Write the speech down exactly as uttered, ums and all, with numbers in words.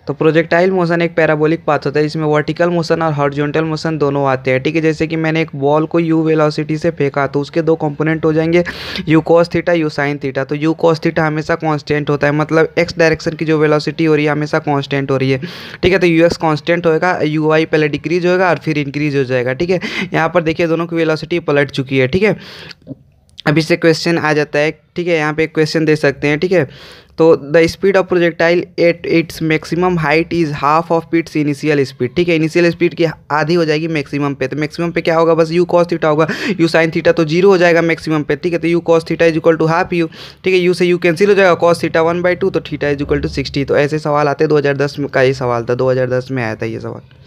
तो projectile motion एक parabolic path होता है, इसमें वर्टिकल मोशन और हॉरिजॉन्टल मोशन दोनों आते हैं, ठीक है। जैसे कि मैंने एक बॉल को यू वेलोसिटी से फेंका तो उसके दो कंपोनेंट हो जाएंगे, u cos theta, u sine theta. तो यू कॉस थीटा हमेशा कांस्टेंट होता है, मतलब एक्स डायरेक्शन की जो वेलोसिटी हो रही है हमेशा कांस्टेंट हो रही है, ठीक है। तो यू एक्स कॉन्स्टेंट होगा, यू वाई पहले डिक्रीज होगा और फिर इंक्रीज हो जाएगा, ठीक है। यहाँ पर देखिए दोनों की वेलोसिटी पलट चुकी है, ठीक है। अब इससे क्वेश्चन आ जाता है, ठीक है, यहाँ पे एक क्वेश्चन दे सकते हैं, ठीक है। तो the speed of projectile at its maximum height is half of its initial speed, ठीक है। इनिशियल स्पीड की आधी हो जाएगी मैक्सिमम पे, तो मैक्सिमम पे क्या होगा, बस यू कॉस थीटा होगा, यू साइन थीटा तो जीरो हो जाएगा मैक्सिमम पे, ठीक है। तो u cos theta is equal to half u, ठीक है। यू से यू कैंसिल हो जाएगा, cos theta one by two, तो theta is equal to sixty. तो ऐसे सवाल आते हैं, दो हज़ार दस का ये सवाल था, दो हज़ार दस में आया था ये सवाल।